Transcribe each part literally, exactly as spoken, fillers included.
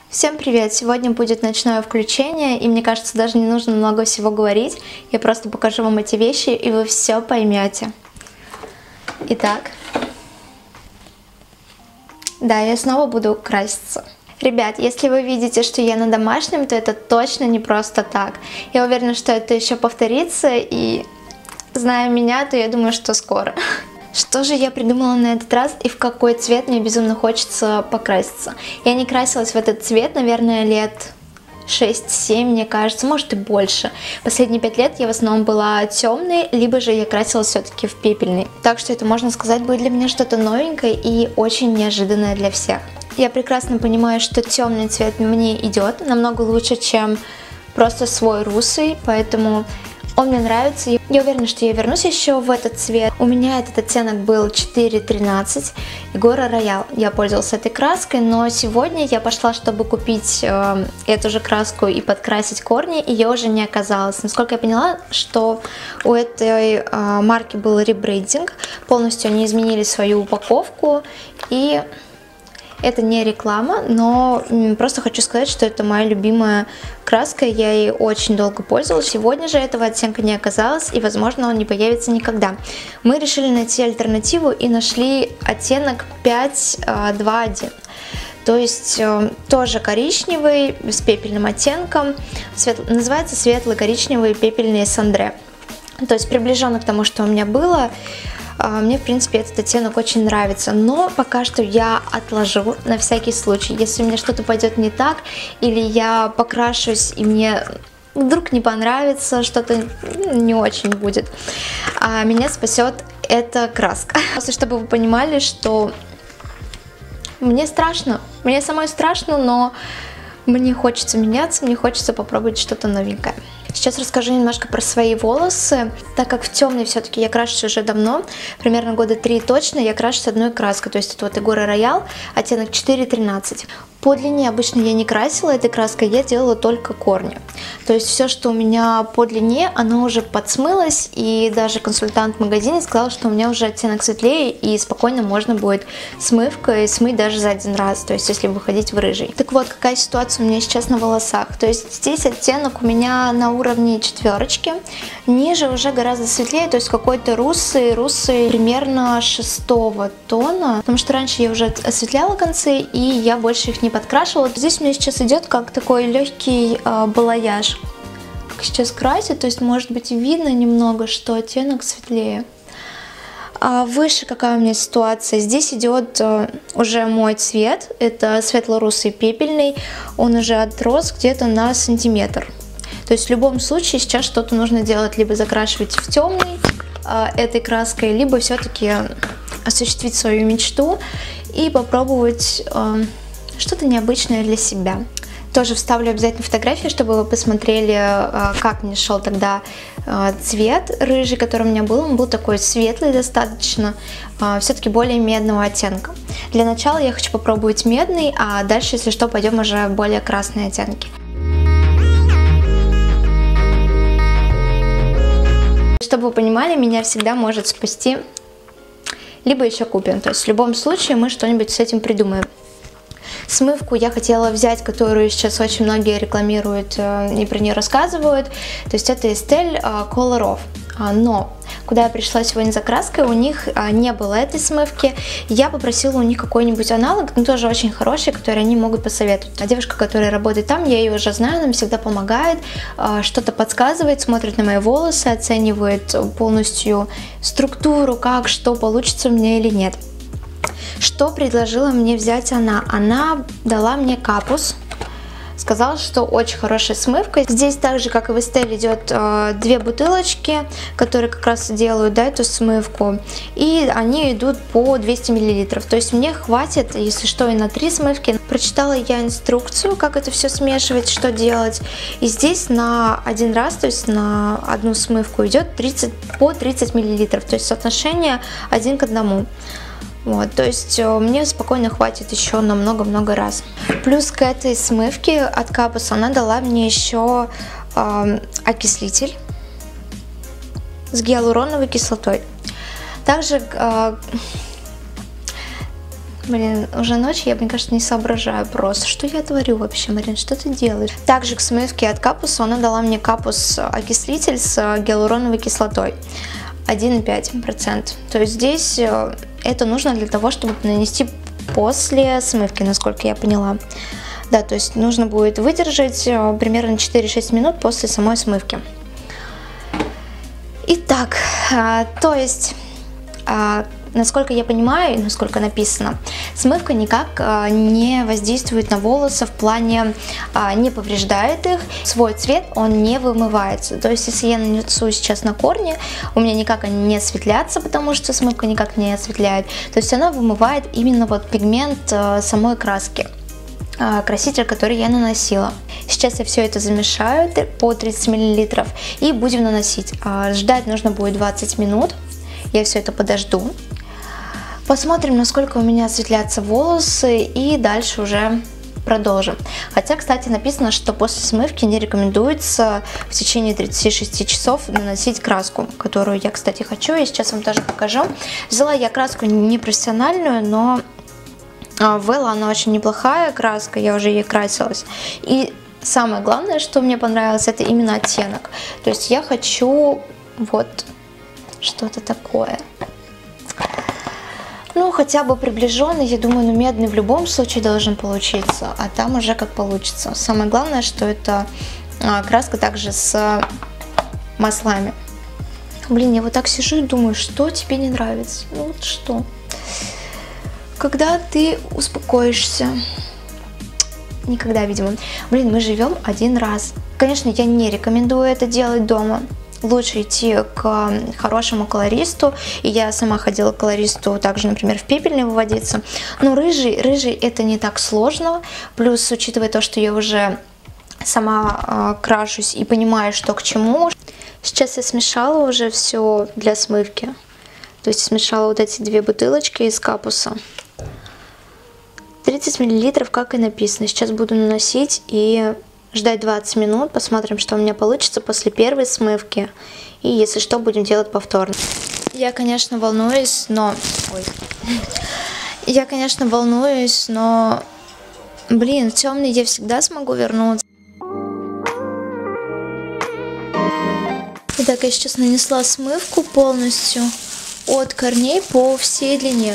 Всем привет! Сегодня будет ночное включение, и мне кажется, даже не нужно много всего говорить. Я просто покажу вам эти вещи, и вы все поймете. Итак, да, я снова буду краситься. Ребят, если вы видите, что я на домашнем, то это точно не просто так. Я уверена, что это еще повторится, и зная меня, то я думаю, что скоро. Что же я придумала на этот раз и в какой цвет мне безумно хочется покраситься? Я не красилась в этот цвет, наверное, лет шесть-семь, мне кажется, может и больше. Последние пять лет я в основном была темной, либо же я красилась все-таки в пепельный. Так что это, можно сказать, будет для меня что-то новенькое и очень неожиданное для всех. Я прекрасно понимаю, что темный цвет мне идет намного лучше, чем просто свой русый, поэтому он мне нравится. Я уверена, что я вернусь еще в этот цвет. У меня этот оттенок был четыре тринадцать, Гора Роял. Я пользовалась этой краской, но сегодня я пошла, чтобы купить э, эту же краску и подкрасить корни, и ее уже не оказалось. Насколько я поняла, что у этой э, марки был ребрендинг, полностью они изменили свою упаковку, и это не реклама, но просто хочу сказать, что это моя любимая краска, я ей очень долго пользовалась. Сегодня же этого оттенка не оказалось, и, возможно, он не появится никогда. Мы решили найти альтернативу и нашли оттенок пять два один. То есть тоже коричневый, с пепельным оттенком, Светл... называется светло-коричневый пепельный Сандре. То есть приближенно к тому, что у меня было. Мне, в принципе, этот оттенок очень нравится, но пока что я отложу на всякий случай. Если у меня что-то пойдет не так, или я покрашусь, и мне вдруг не понравится, что-то не очень будет, а меня спасет эта краска. Просто чтобы вы понимали, что мне страшно, мне самой страшно, но мне хочется меняться, мне хочется попробовать что-то новенькое. Сейчас расскажу немножко про свои волосы. Так как в темный все-таки я крашусь уже давно, примерно года три точно, я крашусь одной краской. То есть это вот и Гора Роял, оттенок четыре тринадцать. По длине обычно я не красила этой краской, я делала только корни. То есть все, что у меня по длине, оно уже подсмылось, и даже консультант в магазине сказал, что у меня уже оттенок светлее, и спокойно можно будет смывкой смыть даже за один раз, то есть если выходить в рыжий. Так вот, какая ситуация у меня сейчас на волосах. То есть здесь оттенок у меня на уровне четверочки, ниже уже гораздо светлее, то есть какой-то русый, русый примерно шестого тона, потому что раньше я уже осветляла концы, и я больше их не подкрашивала. Здесь у меня сейчас идет как такой легкий э, балаяж. Как сейчас красит, то есть может быть видно немного, что оттенок светлее. А выше какая у меня ситуация? Здесь идет э, уже мой цвет, это светло-русый пепельный, он уже отрос где-то на сантиметр. То есть в любом случае сейчас что-то нужно делать, либо закрашивать в темный э, этой краской, либо все-таки осуществить свою мечту и попробовать э, что-то необычное для себя. Тоже вставлю обязательно фотографии, чтобы вы посмотрели, как мне шел тогда цвет рыжий, который у меня был. Он был такой светлый достаточно, все-таки более медного оттенка. Для начала я хочу попробовать медный, а дальше, если что, пойдем уже в более красные оттенки. Чтобы вы понимали, меня всегда может спасти либо еще купим. То есть в любом случае мы что-нибудь с этим придумаем. Смывку я хотела взять, которую сейчас очень многие рекламируют и про нее рассказывают. То есть это Estelle Color Off. Но куда я пришла сегодня за краской, у них не было этой смывки. Я попросила у них какой-нибудь аналог, но тоже очень хороший, который они могут посоветовать. А девушка, которая работает там, я ее уже знаю, она мне всегда помогает, что-то подсказывает, смотрит на мои волосы, оценивает полностью структуру, как, что получится у меня или нет. Что предложила мне взять она? Она дала мне капус, сказала, что очень хорошая смывка. Здесь так же, как и в Estelle, идет э, две бутылочки, которые как раз делают, да, эту смывку, и они идут по двести миллилитров. То есть мне хватит, если что, и на три смывки. Прочитала я инструкцию, как это все смешивать, что делать, и здесь на один раз, то есть на одну смывку идет тридцать, по тридцать миллилитров, то есть соотношение один к одному. Вот, то есть мне спокойно хватит еще на много-много раз. Плюс к этой смывке от Капуса она дала мне еще э, окислитель с гиалуроновой кислотой. Также э, Блин, уже ночь, я, мне кажется, не соображаю просто, что я творю вообще, Марин, что ты делаешь? Также к смывке от Капуса она дала мне Капус окислитель с гиалуроновой кислотой один и пять процента. То есть здесь это нужно для того, чтобы нанести после смывки, насколько я поняла. Да, то есть нужно будет выдержать примерно четыре-шесть минут после самой смывки. Итак, то есть... Насколько я понимаю, насколько написано, смывка никак не воздействует на волосы в плане не повреждает их, свой цвет он не вымывается. То есть если я нанесу сейчас на корни, у меня никак они не осветлятся, потому что смывка никак не осветляет. То есть она вымывает именно вот пигмент самой краски, краситель, который я наносила. Сейчас я все это замешаю по тридцать миллилитров и будем наносить. Ждать нужно будет двадцать минут. Я все это подожду. Посмотрим, насколько у меня осветлятся волосы, и дальше уже продолжим. Хотя, кстати, написано, что после смывки не рекомендуется в течение тридцати шести часов наносить краску, которую я, кстати, хочу. Я сейчас вам тоже покажу. Взяла я краску не профессиональную, но Вэлла, она очень неплохая краска, я уже ей красилась. И самое главное, что мне понравилось, это именно оттенок. То есть я хочу вот что-то такое. Ну, хотя бы приближенный, я думаю, ну, медный в любом случае должен получиться, а там уже как получится. Самое главное, что это а, краска также с маслами. Блин, я вот так сижу и думаю, что тебе не нравится? Ну, вот что? Когда ты успокоишься? Никогда, видимо. Блин, мы живем один раз. Конечно, я не рекомендую это делать дома. Лучше идти к хорошему колористу, и я сама ходила к колористу также, например, в пепельне выводиться. Но рыжий, рыжий это не так сложно, плюс, учитывая то, что я уже сама э, крашусь и понимаю, что к чему. Сейчас я смешала уже все для смывки, то есть смешала вот эти две бутылочки из Капуса. тридцать миллилитров, как и написано. Сейчас буду наносить и ждать двадцать минут, посмотрим, что у меня получится после первой смывки. И если что, будем делать повторно. Я, конечно, волнуюсь, но... Ой. Я, конечно, волнуюсь, но... Блин, в темный я всегда смогу вернуться. Итак, я сейчас нанесла смывку полностью от корней по всей длине.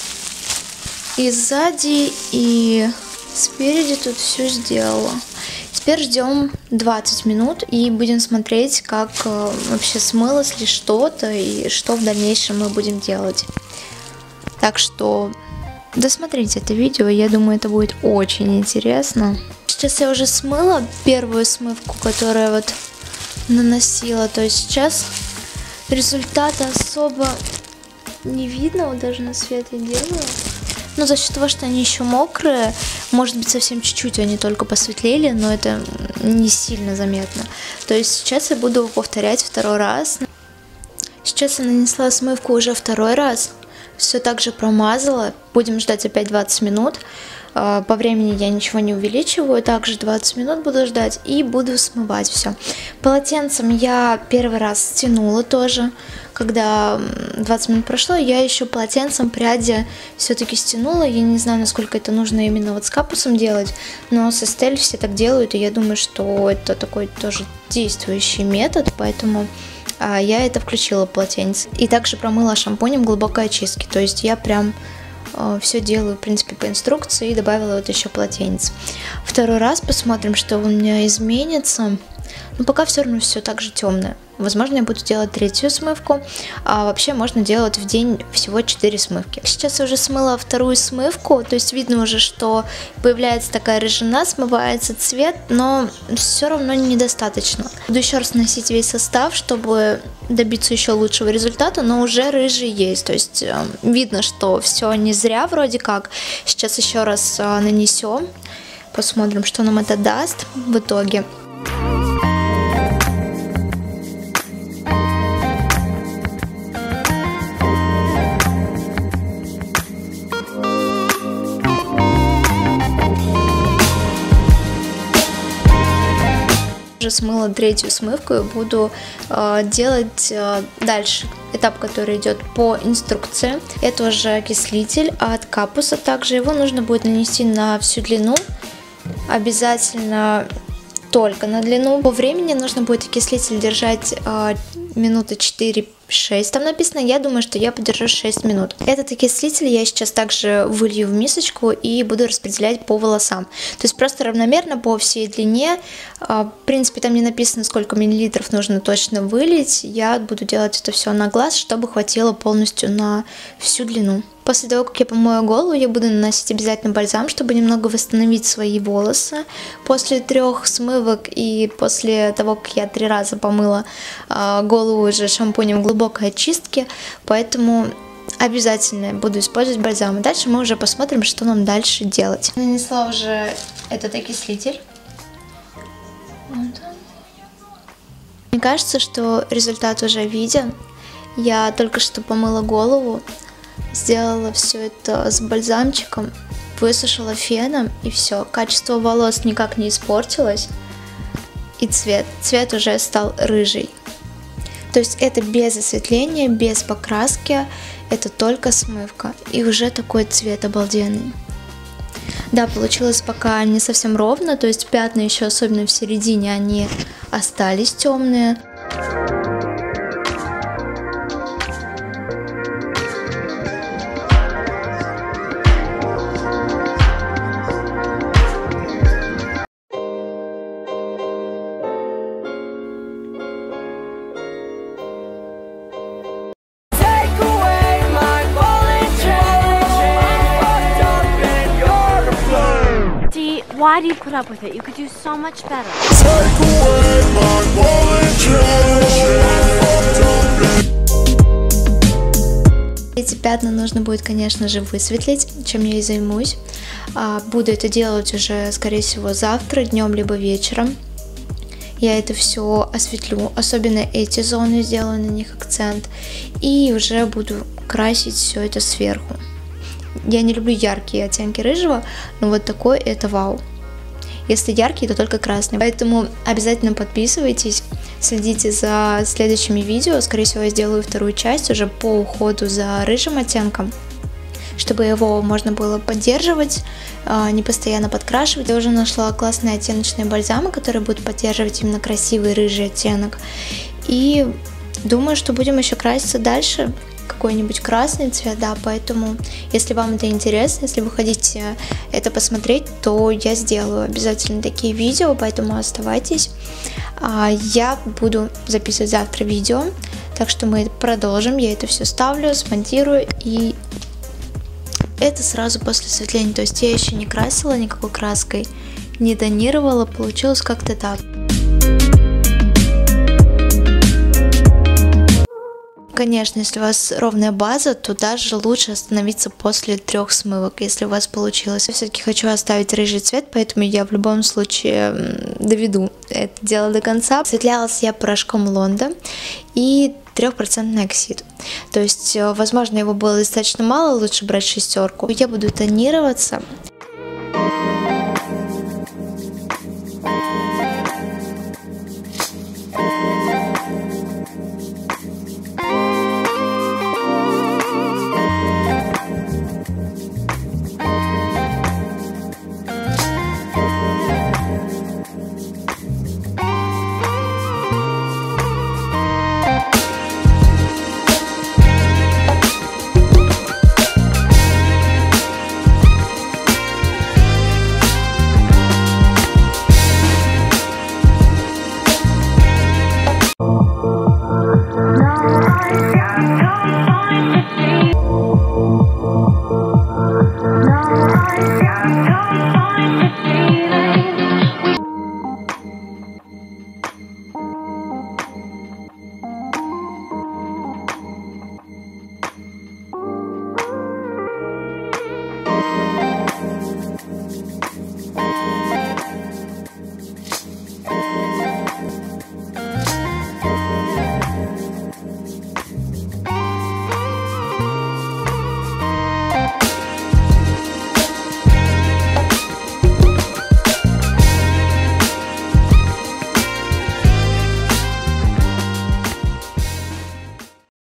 И сзади, и спереди тут все сделала. Теперь ждем двадцать минут и будем смотреть, как э, вообще смылось ли что-то и что в дальнейшем мы будем делать. Так что досмотрите это видео, я думаю, это будет очень интересно. Сейчас я уже смыла первую смывку, которую вот наносила, то есть сейчас результата особо не видно, вот даже на свет я делаю. Но за счет того, что они еще мокрые, может быть, совсем чуть-чуть они только посветлели, но это не сильно заметно. То есть сейчас я буду повторять второй раз. Сейчас я нанесла смывку уже второй раз. Все так же промазала. Будем ждать опять двадцать минут. По времени я ничего не увеличиваю. Также двадцать минут буду ждать и буду смывать все. Полотенцем я первый раз стянула тоже. Когда двадцать минут прошло, я еще полотенцем пряди все-таки стянула. Я не знаю, насколько это нужно именно вот с Капусом делать, но с Estelle все так делают, и я думаю, что это такой тоже действующий метод, поэтому а, я это включила в полотенце. И также промыла шампунем глубокой очистки, то есть я прям а, все делаю, в принципе, по инструкции и добавила вот еще полотенец. Второй раз посмотрим, что у меня изменится. Но пока все равно все так же темное. Возможно, я буду делать третью смывку, а вообще можно делать в день всего четыре смывки. Сейчас я уже смыла вторую смывку, то есть видно уже, что появляется такая рыжина, смывается цвет, но все равно недостаточно. Буду еще раз наносить весь состав, чтобы добиться еще лучшего результата, но уже рыжий есть, то есть э, видно, что все не зря вроде как. Сейчас еще раз э, нанесем, посмотрим, что нам это даст в итоге. уже смыла третью смывку и буду э, делать э, дальше этап, который идет по инструкции. Это уже окислитель от Капуса. Также его нужно будет нанести на всю длину. Обязательно только на длину. По времени нужно будет окислитель держать э, минуты четыре-шесть, там написано. Я думаю, что я подержу шесть минут. Этот окислитель я сейчас также вылью в мисочку и буду распределять по волосам. То есть просто равномерно по всей длине. Э, в принципе, там не написано, сколько миллилитров нужно точно вылить. Я буду делать это все на глаз, чтобы хватило полностью на всю длину. После того, как я помою голову, я буду наносить обязательно бальзам, чтобы немного восстановить свои волосы. После трех смывок и после того, как я три раза помыла э, голову уже шампунем глубокой очистки, поэтому обязательно буду использовать бальзам. И дальше мы уже посмотрим, что нам дальше делать. Нанесла уже этот окислитель. Вот он. Мне кажется, что результат уже виден. Я только что помыла голову. Сделала все это с бальзамчиком, высушила феном, и все. Качество волос никак не испортилось. И цвет. Цвет уже стал рыжий. То есть это без осветления, без покраски. Это только смывка. И уже такой цвет обалденный. Да, получилось пока не совсем ровно. То есть пятна еще, особенно в середине, они остались темные. Why do you put up with it? You could do so much better. Эти пятна нужно будет, конечно же, высветлить, чем я и займусь. Буду это делать уже, скорее всего, завтра, днем либо вечером. Я это все осветлю, особенно эти зоны, сделаю на них акцент. И уже буду красить все это сверху. Я не люблю яркие оттенки рыжего, но вот такой это вау. Если яркий, то только красный. Поэтому обязательно подписывайтесь, следите за следующими видео. Скорее всего, я сделаю вторую часть уже по уходу за рыжим оттенком, чтобы его можно было поддерживать, не постоянно подкрашивать. Я уже нашла классные оттеночные бальзамы, которые будут поддерживать именно красивый рыжий оттенок. И думаю, что будем еще краситься дальше. Какой-нибудь красный цвет, да, поэтому, если вам это интересно, если вы хотите это посмотреть, то я сделаю обязательно такие видео, поэтому оставайтесь. Я буду записывать завтра видео, так что мы продолжим, я это все ставлю, смонтирую, и это сразу после осветления, то есть я еще не красила никакой краской, не тонировала, получилось как-то так. Конечно, если у вас ровная база, то даже лучше остановиться после трех смывок, если у вас получилось. Я все-таки хочу оставить рыжий цвет, поэтому я в любом случае доведу это дело до конца. Осветлялась я порошком Лонда и трехпроцентный оксид. То есть, возможно, его было достаточно мало, лучше брать шестерку. Я буду тонироваться.